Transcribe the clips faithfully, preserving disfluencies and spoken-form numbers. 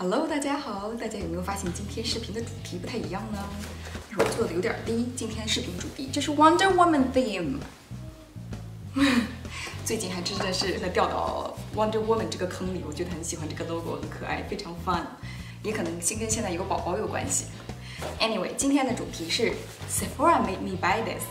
Hello， 大家好，大家有没有发现今天视频的主题不太一样呢？我做的有点低。今天视频主题这是 Wonder Woman theme。最近还真的是在掉到 Wonder Woman 这个坑里，我觉得很喜欢这个 logo， 很可爱，非常 fun， 也可能跟现在有个宝宝有关系。Anyway， 今天的主题是 Sephora made me buy this。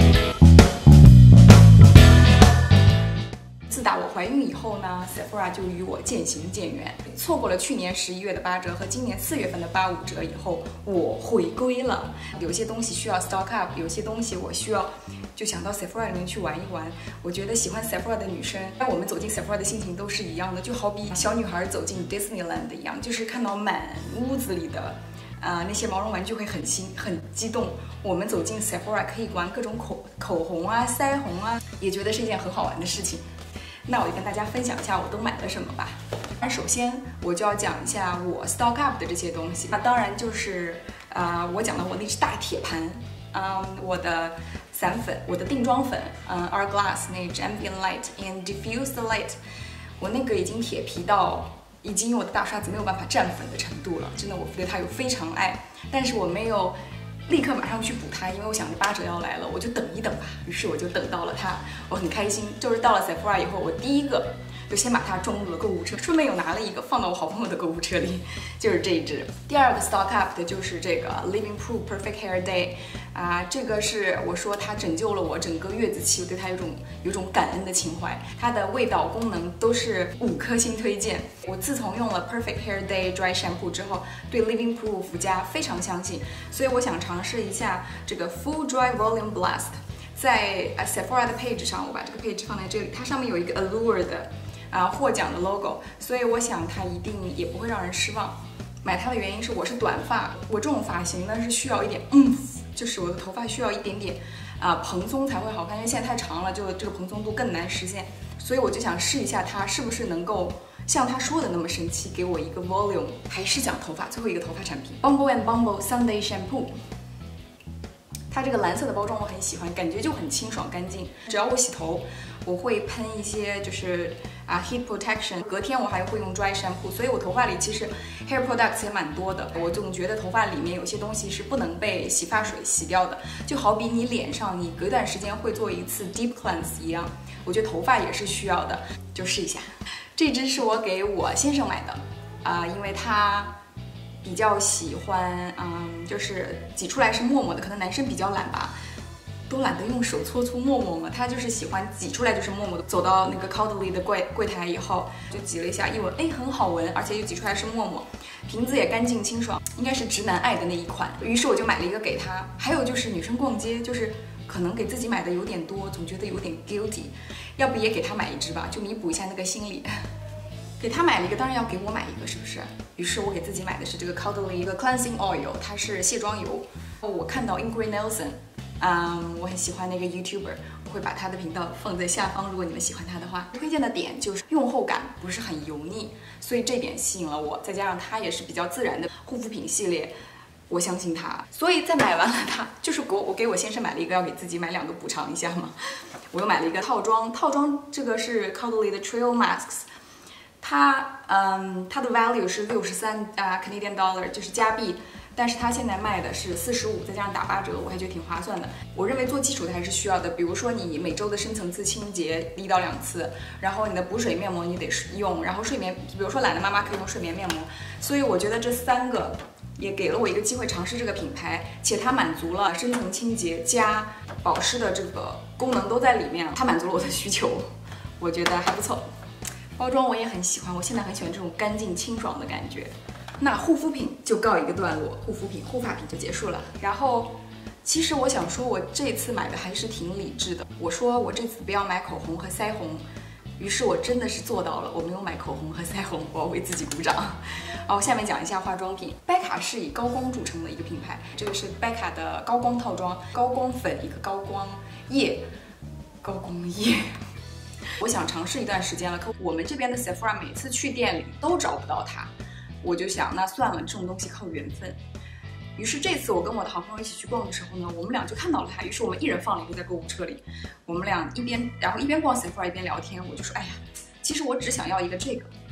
自打我怀孕以后呢 ，Sephora 就与我渐行渐远。错过了去年十一月的八折和今年四月份的八五折以后，我回归了。有些东西需要 stock up， 有些东西我需要就想到 Sephora 里面去玩一玩。我觉得喜欢 Sephora 的女生，让我们走进 Sephora 的心情都是一样的，就好比小女孩走进 Disneyland 一样，就是看到满屋子里的。啊、呃，那些毛绒玩具会很新很激动。我们走进 Sephora 可以玩各种口口红啊、腮红啊，也觉得是一件很好玩的事情。那我就跟大家分享一下我都买了什么吧。那首先我就要讲一下我 stock up 的这些东西。那当然就是啊、呃，我讲了我那只大铁盘，嗯，我的散粉，我的定妆粉，嗯 ，Hourglass 那支 Ambient Light and Diffused Light， 我那个已经铁皮到。已经用我的大刷子没有办法蘸粉的程度了，真的，我对它有非常爱，但是我没有立刻马上去补它，因为我想着八折要来了，我就等一等吧。于是我就等到了它，我很开心。就是到了 Sephora 以后，我第一个就先把它装入了购物车，顺便又拿了一个放到我好朋友的购物车里，就是这一支。第二个 stock up 的就是这个 Living Proof Perfect Hair Day， 啊，这个是我说它拯救了我整个月子期，我对它有种有种感恩的情怀。它的味道、功能都是五颗星推荐。我自从用了 Perfect Hair Day Dry Shampoo 之后，对 Living Proof 家非常相信，所以我想尝试一下这个 Full Dry Volume Blast。在 Sephora 的 page 上，我把这个 page 放在这里，它上面有一个 Allure 的。啊，获奖的 logo， 所以我想它一定也不会让人失望。买它的原因是我是短发，我这种发型呢是需要一点嗯，就是我的头发需要一点点啊蓬松才会好看，因为现在太长了，就这个蓬松度更难实现。所以我就想试一下它是不是能够像他说的那么神奇，给我一个 volume。还是讲头发，最后一个头发产品 Bumble and Bumble Sunday Shampoo。它这个蓝色的包装我很喜欢，感觉就很清爽干净。只要我洗头，我会喷一些就是啊 heat protection， 隔天我还会用 dry shampoo， 所以我头发里其实 hair products 也蛮多的。我总觉得头发里面有些东西是不能被洗发水洗掉的，就好比你脸上你隔一段时间会做一次 deep cleanse 一样，我觉得头发也是需要的，就试一下。这支是我给我先生买的，啊、呃，因为他。比较喜欢，嗯，就是挤出来是沫沫的，可能男生比较懒吧，都懒得用手搓搓沫沫嘛。他就是喜欢挤出来就是沫沫的。走到那个 Caudalie 的柜柜台以后，就挤了一下，一闻，哎，很好闻，而且又挤出来是沫沫，瓶子也干净清爽，应该是直男爱的那一款。于是我就买了一个给他。还有就是女生逛街，就是可能给自己买的有点多，总觉得有点 guilty， 要不也给他买一支吧，就弥补一下那个心理。给他买了一个，当然要给我买一个，是不是？于是我给自己买的是这个 Caudalie 一个 cleansing oil， 它是卸妆油。我看到 Ingrid Nilsson， 嗯，我很喜欢那个 YouTuber， 我会把他的频道放在下方，如果你们喜欢他的话。推荐的点就是用后感不是很油腻，所以这点吸引了我。再加上它也是比较自然的护肤品系列，我相信它。所以在买完了它，就是我我给我先生买了一个，要给自己买两个补偿一下嘛。我又买了一个套装，套装这个是 Caudalie 的 Trail Masks。它嗯，它的 value 是六十三啊 Canadian dollar， 就是加币，但是它现在卖的是四十五，再加上打八折，我还觉得挺划算的。我认为做基础的还是需要的，比如说你每周的深层次清洁一到两次，然后你的补水面膜你得用，然后睡眠，比如说懒的妈妈可以用睡眠面膜。所以我觉得这三个也给了我一个机会尝试这个品牌，且它满足了深层清洁加保湿的这个功能都在里面，它满足了我的需求，我觉得还不错。包装我也很喜欢，我现在很喜欢这种干净清爽的感觉。那护肤品就告一个段落，护肤品、护发品就结束了。然后，其实我想说，我这次买的还是挺理智的。我说我这次不要买口红和腮红，于是我真的是做到了，我没有买口红和腮红，我要为自己鼓掌。好，下面讲一下化妆品。贝卡是以高光著称的一个品牌，这个是贝卡的高光套装，高光粉一个高光液，高光液。我想尝试一段时间了，可我们这边的 Sephora 每次去店里都找不到它，我就想那算了，这种东西靠缘分。于是这次我跟我的好朋友一起去逛的时候呢，我们俩就看到了它，于是我们一人放了一个在购物车里。我们俩一边然后一边逛 Sephora 一边聊天，我就说，哎呀，其实我只想要一个这个，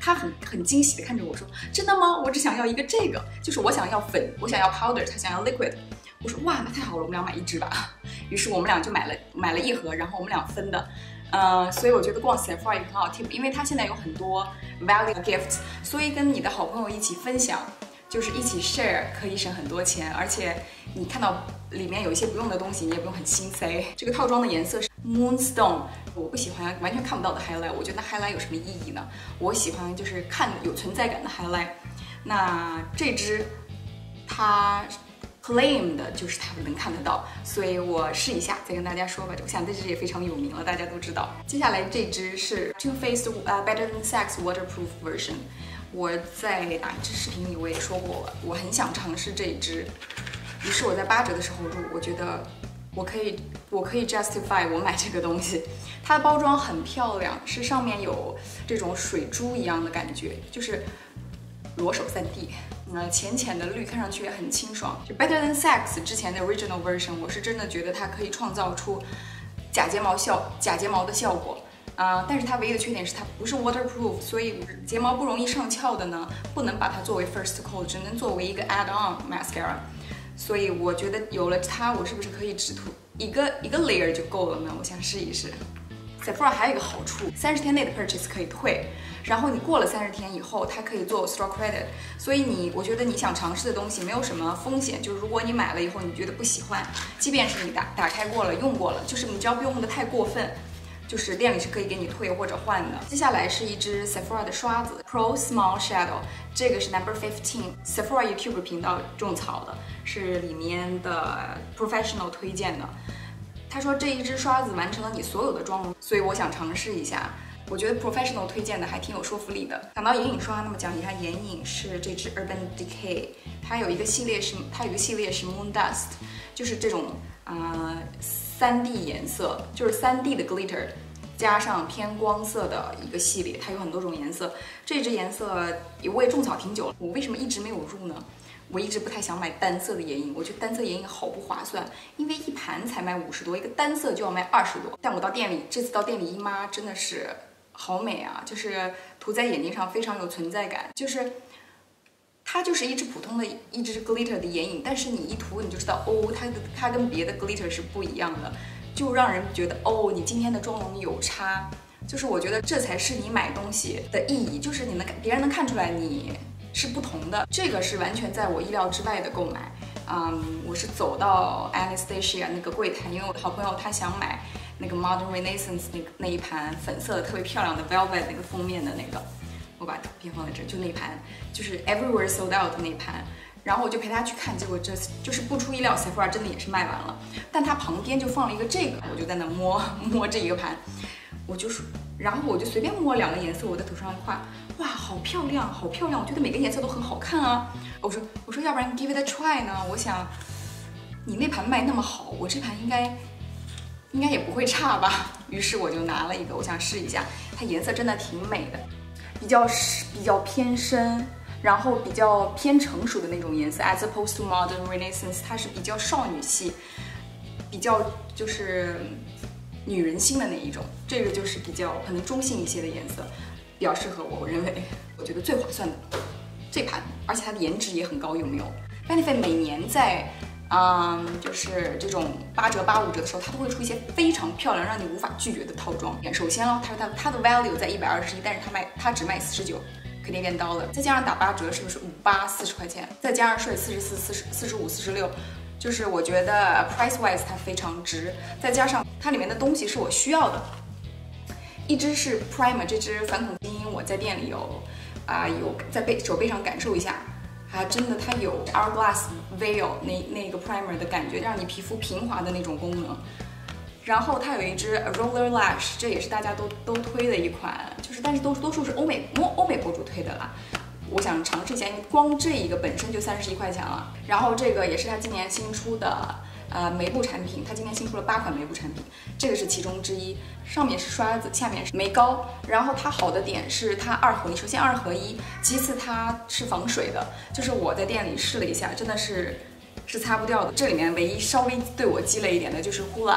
他很很惊喜的看着我说：“真的吗？我只想要一个这个，就是我想要粉，我想要 powder， 他想要 liquid。”我说：“哇，那太好了，我们俩买一支吧。”于是我们俩就买了买了一盒，然后我们俩分的。呃，所以我觉得逛 Sephora 也很好 tip， 因为它现在有很多 value gifts， 所以跟你的好朋友一起分享，就是一起 share 可以省很多钱，而且你看到里面有一些不用的东西，你也不用很心塞。这个套装的颜色是 Moonstone， 我不喜欢完全看不到的 highlight， 我觉得 highlight 有什么意义呢？我喜欢就是看有存在感的 highlight。那这支它 claim 的就是它能看得到，所以我试一下再跟大家说吧。我想这支也非常有名了，大家都知道。接下来这支是 Too Faced uh, Better Than Sex Waterproof Version。我在哪一支视频里我也说过，我很想尝试这一支，于是我在八折的时候入，我觉得我可以我可以 justify 我买这个东西。它的包装很漂亮，是上面有这种水珠一样的感觉，就是裸手 三 D。呃，浅浅的绿看上去也很清爽。就 Better Than Sex 之前的 original version， 我是真的觉得它可以创造出假睫毛效假睫毛的效果。啊、呃，但是它唯一的缺点是它不是 waterproof， 所以睫毛不容易上翘的呢，不能把它作为 first coat， 只能作为一个 add-on mascara。所以我觉得有了它，我是不是可以只涂一个一个 layer 就够了呢？我想试一试。Sephora 还有一个好处，三十天内的 purchase 可以退，然后你过了三十天以后，它可以做 store credit。所以你，我觉得你想尝试的东西没有什么风险，就是如果你买了以后你觉得不喜欢，即便是你打打开过了用过了，就是你只要不用的太过分。就是店里是可以给你退或者换的。接下来是一支 Sephora 的刷子 Pro Small Shadow， 这个是 number fifteen，Sephora YouTube 频道种草的，是里面的 professional 推荐的。他说这一支刷子完成了你所有的妆容，所以我想尝试一下。我觉得 professional 推荐的还挺有说服力的。讲到眼影刷，那么讲一下眼影是这支 Urban Decay， 它有一个系列是它有一个系列是 Moon Dust， 就是这种啊。呃三 D 颜色就是三 D 的 glitter， 加上偏光色的一个系列，它有很多种颜色。这支颜色我也种草挺久了，我为什么一直没有入呢？我一直不太想买单色的眼影，我觉得单色眼影好不划算，因为一盘才卖五十多，一个单色就要卖二十多。但我到店里，这次到店里一抹真的是好美啊，就是涂在眼睛上非常有存在感，就是。它就是一支普通的一支 glitter 的眼影，但是你一涂你就知道哦，它的它跟别的 glitter 是不一样的，就让人觉得哦，你今天的妆容有差。就是我觉得这才是你买东西的意义，就是你能别人能看出来你是不同的。这个是完全在我意料之外的购买。嗯，我是走到 Anastasia 那个柜台，因为我的好朋友他想买那个 Modern Renaissance 那个那一盘粉色的特别漂亮的 Velvet 那个封面的那个。我把图片放在这，就那盘，就是 everywhere sold out 的那盘，然后我就陪他去看，结果这就是不出意料 ，Sephora 真的也是卖完了。但他旁边就放了一个这个，我就在那摸摸这一个盘，我就说，然后我就随便摸两个颜色，我在头上画，哇，好漂亮，好漂亮！我觉得每个颜色都很好看啊。我说，我说要不然 give it a try 呢？我想你那盘卖那么好，我这盘应该应该也不会差吧。于是我就拿了一个，我想试一下，它颜色真的挺美的。比较比较偏深，然后比较偏成熟的那种颜色 ，as opposed to modern Renaissance， 它是比较少女系，比较就是女人心的那一种。这个就是比较可能中性一些的颜色，比较适合我。我认为，我觉得最划算的这盘，而且它的颜值也很高，有没有 ？Benefit 每年在嗯，就是这种八折、八五折的时候，它都会出一些非常漂亮、让你无法拒绝的套装。首先呢，它它它的 value 在一百二十一，但是它卖它只卖四十九，肯定变刀了。再加上打八折，是不是五八四十块钱？再加上税四十四、四十四十五、四十六，就是我觉得 price wise 它非常值。再加上它里面的东西是我需要的，一支是 primer， 这支反恐基因我在店里有啊、呃、有在背手背上感受一下。还真的，它有 Hourglass Veil 那那个 primer 的感觉，让你皮肤平滑的那种功能。然后它有一支 Roller Lash， 这也是大家都都推的一款，就是但是都多数是欧美欧美博主推的啦。我想尝试一下，因为光这一个本身就三十一块钱了。然后这个也是它今年新出的呃眉部产品，它今年新出了八款眉部产品，这个是其中之一。上面是刷子，下面是眉膏。然后它好的点是它二合一，首先二合一，其次它是防水的，就是我在店里试了一下，真的是是擦不掉的。这里面唯一稍微对我鸡肋一点的就是 Hoola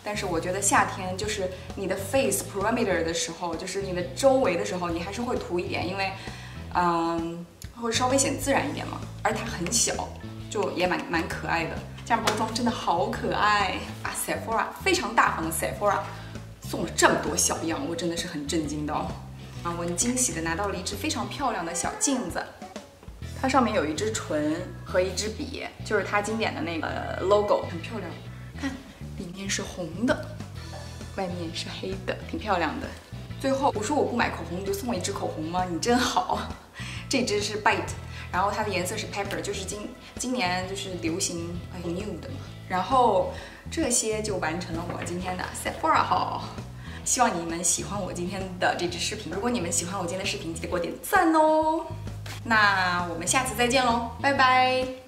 但是我觉得夏天就是你的 face perimeter 的时候，就是你的周围的时候，你还是会涂一点，因为，嗯，会稍微显自然一点嘛。而它很小，就也蛮蛮可爱的。这样包装真的好可爱啊 ！Sephora 非常大方的 Sephora 送了这么多小样，我真的是很震惊的哦。啊，我很惊喜的拿到了一只非常漂亮的小镜子。它上面有一支唇和一支笔，就是它经典的那个 logo， 很漂亮。看，里面是红的，外面是黑的，挺漂亮的。最后我说我不买口红，你就送我一支口红吗？你真好。这支是 Bite， 然后它的颜色是 Pepper， 就是今今年就是流行哎 new 的嘛。然后这些就完成了我今天的 Sephora haul。希望你们喜欢我今天的这支视频。如果你们喜欢我今天的视频，记得给我点赞哦。那我们下次再见喽，拜拜。